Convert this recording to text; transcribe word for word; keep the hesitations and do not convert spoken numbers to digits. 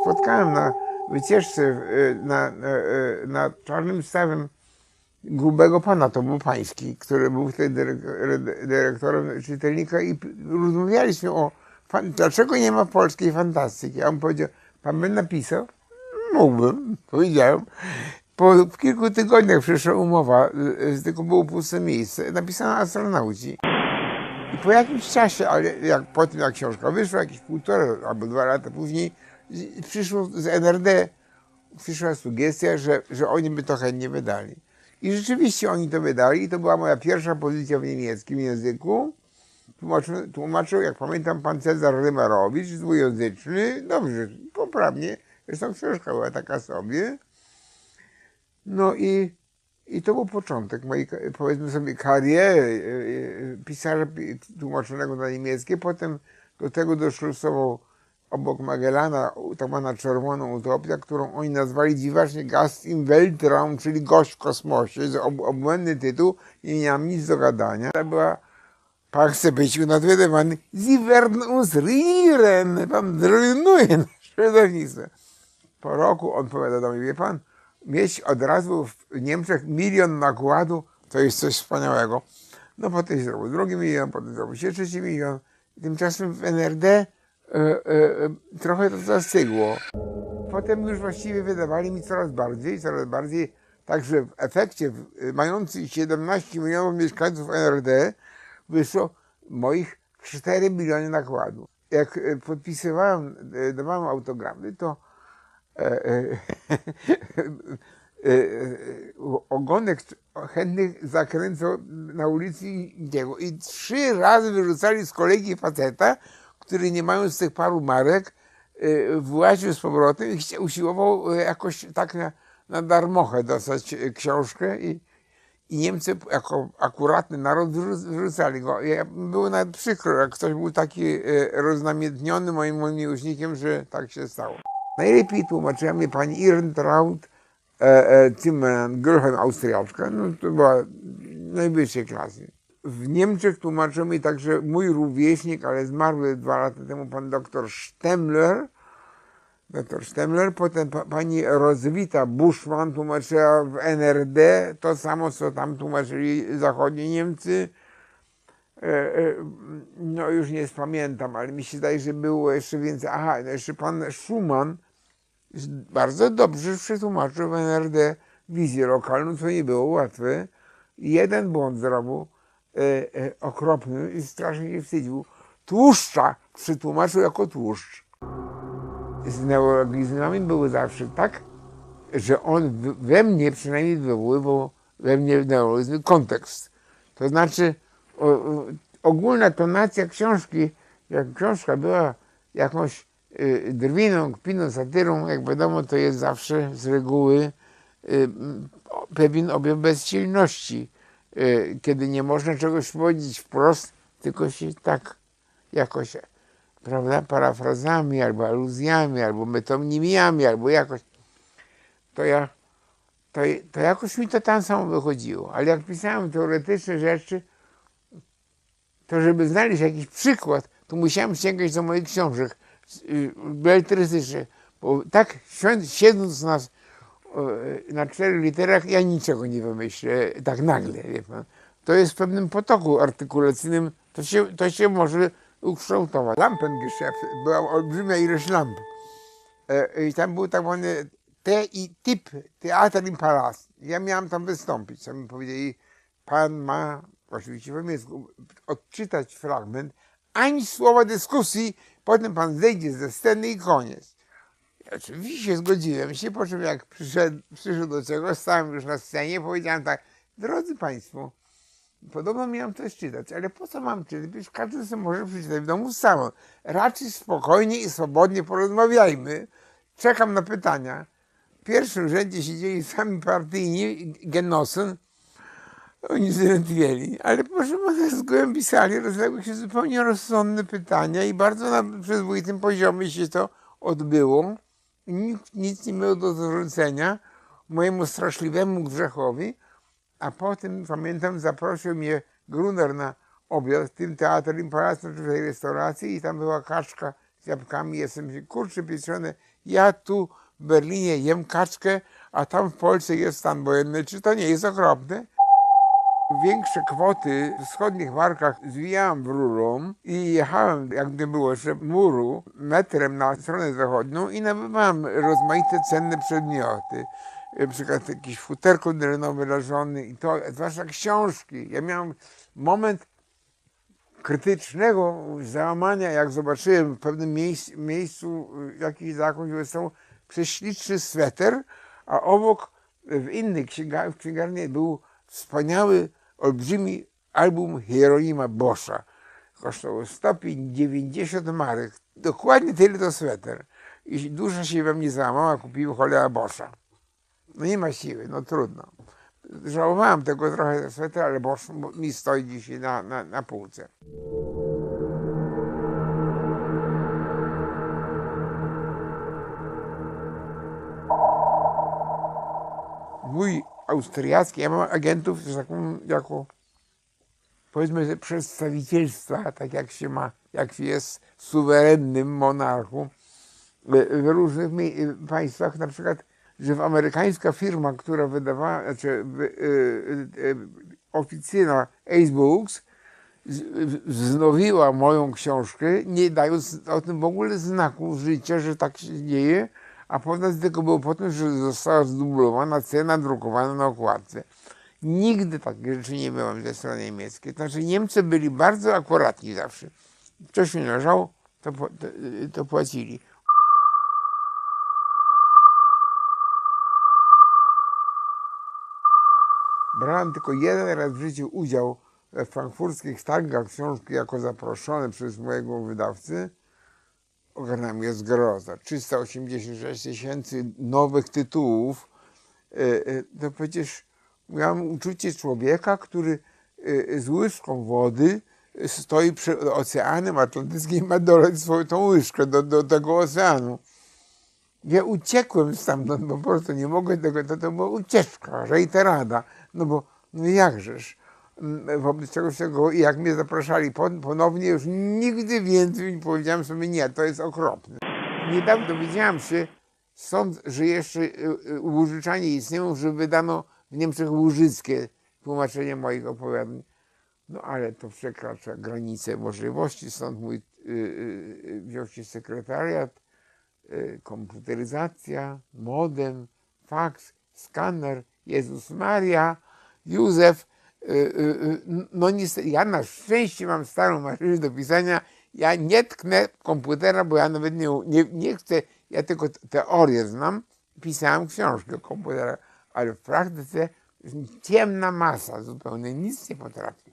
Spotkałem na wycieczce na, na, na Czarnym Stawem grubego pana, to był Pański, który był wtedy dyrektorem czytelnika i rozmawialiśmy o, dlaczego nie ma polskiej fantastyki. Ja mu powiedział, pan by napisał? Mógłbym, powiedziałem. Po kilku tygodniach przyszła umowa, tylko było puste miejsce, napisano Astronauci. I po jakimś czasie, ale jak, po tym jak książka wyszła, jakieś półtora albo dwa lata później, przyszło z N R D, przyszła sugestia, że, że oni by to chętnie wydali. I rzeczywiście oni to wydali i to była moja pierwsza pozycja w niemieckim języku. Tłumaczył, tłumaczył jak pamiętam, pan Cezar Rymarowicz, dwujęzyczny, dobrze, poprawnie, zresztą książka była taka sobie. No i, i to był początek mojej, powiedzmy sobie, kariery pisarza tłumaczonego na niemieckie. Potem do tego doszlusował obok Magellana tak zwana Czerwoną Utopię, którą oni nazwali dziwacznie Gast im Weltraum, czyli gość w kosmosie. Ob, obłędny tytuł, nie miałem nic do gadania. To była, pan chce być unatwierdowany, Sie werden uns rieren, pan zrujnuje nasze wydawnictwo. Po roku on powiada do mnie, wie pan, mieć od razu w Niemczech milion nakładu, to jest coś wspaniałego. No potem zrobił drugi milion, potem zrobił się trzeci milion. Tymczasem w N R D e, e, trochę to zastygło. Potem już właściwie wydawali mi coraz bardziej, coraz bardziej, także w efekcie mający siedemnaście milionów mieszkańców N R D wyszło moich cztery miliony nakładów. Jak podpisywałem, dawałem autogramy, to E, e, e, ogonek chętnych zakręcał na ulicy Intiego i trzy razy wyrzucali z kolegi faceta, który nie mając tych paru marek właził z powrotem i usiłował jakoś tak na, na darmochę dostać książkę i, i Niemcy jako akuratny naród wyrzucali go. Ja, było nawet przykro, jak ktoś był taki roznamiętniony moim, moim miłośnikiem, że tak się stało. Najlepiej tłumaczyła mnie pani Irntraut e, e, Zimmermann, Gürchen Austriaczka, no to była najwyższej klasy. W Niemczech tłumaczył mi także mój rówieśnik, ale zmarły dwa lata temu, pan doktor Stemmler, doktor Stemmler, potem pa, pani Roswitha Buschmann tłumaczyła w N R D to samo, co tam tłumaczyli zachodni Niemcy. No już nie pamiętam, ale mi się zdaje, że było jeszcze więcej. Aha, jeszcze pan Schumann bardzo dobrze przetłumaczył w N R D wizję lokalną, co nie było łatwe. Jeden błąd zrobił, e, e, okropny i strasznie się wstydził. Tłuszcza przetłumaczył jako tłuszcz. Z neologizmami były zawsze tak, że on we mnie przynajmniej wywoływał we mnie neologizmy kontekst. To znaczy O, o, ogólna tonacja książki, jak książka była jakąś y, drwiną, kpiną, satyrą, jak wiadomo, to jest zawsze z reguły y, pewien objaw bezsilności, y, kiedy nie można czegoś powiedzieć wprost, tylko się tak jakoś, prawda, parafrazami, albo aluzjami, albo metonimiami, albo jakoś, to ja, to, to jakoś mi to tam samo wychodziło. Ale jak pisałem teoretyczne rzeczy, to żeby znaleźć jakiś przykład, to musiałem sięgać do moich książek beletrystycznych, bo tak siedząc na, na czterech literach, ja niczego nie wymyślę tak nagle, wie pan. To jest w pewnym potoku artykulacyjnym, to się, to się może ukształtować. Lampengeschäft, była olbrzymia ilość lamp. I tam był tak zwany T i typ, Teatr im Palast. Ja miałem tam wystąpić, co mi powiedzieli, pan ma, oczywiście w niemiecku, odczytać fragment, ani słowa dyskusji, potem pan zejdzie ze sceny i koniec. Ja oczywiście zgodziłem się, po czym jak przyszedł, przyszedł do czego, stałem już na scenie, powiedziałem tak, drodzy państwo, podobno miałem coś czytać, ale po co mam czytać? Przecież każdy sobie może przeczytać w domu sam. Raczej spokojnie i swobodnie porozmawiajmy. Czekam na pytania. W pierwszym rzędzie siedzieli sami partyjni, Genossen, oni zrętwieli, ale proszę pana, z głębi sali rozległy się zupełnie rozsądne pytania i bardzo na przyzwoitym poziomie się to odbyło. Nikt nic nie miał do zarzucenia mojemu straszliwemu grzechowi, a potem, pamiętam, zaprosił mnie Gruner na obiad w tym Teatr im Palast, w tej restauracji, i tam była kaczka z jabłkami, jestem kurczę pieczone, ja tu w Berlinie jem kaczkę, a tam w Polsce jest stan wojenny. Czy to nie jest okropne? Większe kwoty w wschodnich Warkach zwijałem w rurą i jechałem, jak nie było jeszcze muru, metrem na stronę zachodnią i nabywałem rozmaite cenne przedmioty. Na przykład jakieś futerko drenowe dla żony i to, zwłaszcza książki. Ja miałem moment krytycznego załamania, jak zobaczyłem w pewnym miejscu, miejscu jakiś zakąć wystał prześliczny sweter, a obok w innej księgarni, w księgarni był wspaniały, olbrzymi album Hieronima Boscha. Kosztował sto dziewięćdziesiąt marek. Dokładnie tyle to sweter. I dusza się we mnie załamała, kupiłem cholera Boscha. No nie ma siły, no trudno. Żałowałem tego trochę swetera, ale Bosch mi stoi dzisiaj na, na, na półce. Mój austriacki, ja mam agentów taką, jako powiedzmy przedstawicielstwa, tak jak się ma, jak się jest suwerennym monarchą w różnych państwach, na przykład, że w amerykańska firma, która wydawała, znaczy y, y, y, oficyna Ace Books, wznowiła moją książkę, nie dając o tym w ogóle znaku życia, że tak się dzieje, a potem tylko było po tym, że została zdublowana cena drukowana na okładce. Nigdy takich rzeczy nie miałem ze strony niemieckiej. Znaczy Niemcy byli bardzo akuratni zawsze. Coś mi leżało, to, to, to płacili. Brałem tylko jeden raz w życiu udział we frankfurckich targach książki jako zaproszony przez mojego wydawcę. Ogarnęła mnie zgroza. trzysta osiemdziesiąt sześć tysięcy nowych tytułów. To przecież miałem uczucie człowieka, który z łyżką wody stoi przed Oceanem Atlantyckim i ma dolać swoją tą łyżkę do, do tego oceanu. Ja uciekłem stamtąd, bo po prostu nie mogę tego, to, to była ucieczka, rejterada. No bo no jakżeż, wobec czegoś tego, jak mnie zapraszali ponownie, już nigdy więcej nie powiedziałem sobie, nie, to jest okropne. Niedawno dowiedziałem się, stąd, że jeszcze łużyczanie istnieją, że wydano w Niemczech łużyckie tłumaczenie moich opowiadań. No ale to przekracza granice możliwości, stąd mój yy, yy, wziął się sekretariat, yy, komputeryzacja, modem, faks, skaner, Jezus Maria, Józef. Yy, yy, no niestety, ja na szczęście mam starą maszynę do pisania, ja nie tknę komputera, bo ja nawet nie, nie, nie chcę, ja tylko teorię znam, pisałem książkę o komputerach, ale w praktyce ciemna masa zupełnie, nic nie potrafię.